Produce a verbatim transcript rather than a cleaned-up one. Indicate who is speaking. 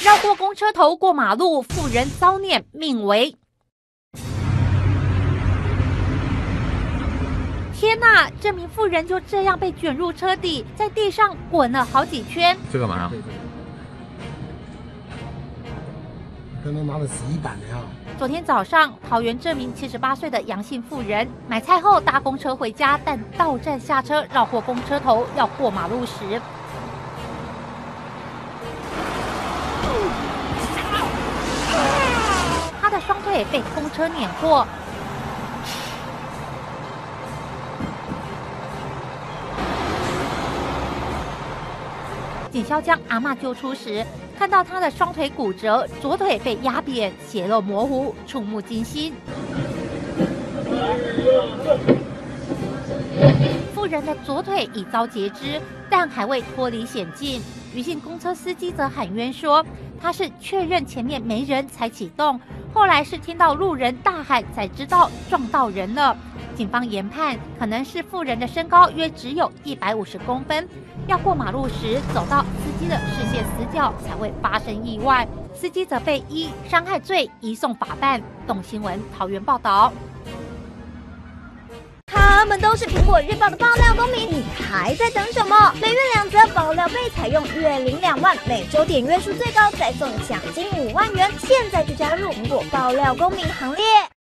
Speaker 1: 绕过公车头过马路，妇人遭念命危。天哪！这名妇人就这样被卷入车底，在地上滚了好几圈。
Speaker 2: 这干嘛呀？
Speaker 3: 刚刚拿了洗衣板的呀。
Speaker 1: 昨天早上，桃园这名七十八岁的杨姓妇人买菜后搭公车回家，但到站下车绕过公车头要过马路时，他的双腿被公车碾过。警消将阿嬷救出时，看到她的双腿骨折，左腿被压扁，血肉模糊，触目惊心。妇人的左腿已遭截肢，但还未脱离险境。余姓公车司机则喊冤说，他是确认前面没人才启动，后来是听到路人大喊才知道撞到人了。警方研判，可能是妇人的身高约只有一百五十公分，要过马路时走到司机的视线死角，才会发生意外。司机则被依伤害罪移送法办。动新闻桃园报道。
Speaker 4: 他们都是苹果日报的爆料公民，你还在等什么？每月两则爆料被采用，月领两万，每周点阅数最高，再送奖金五万元。现在就加入苹果爆料公民行列。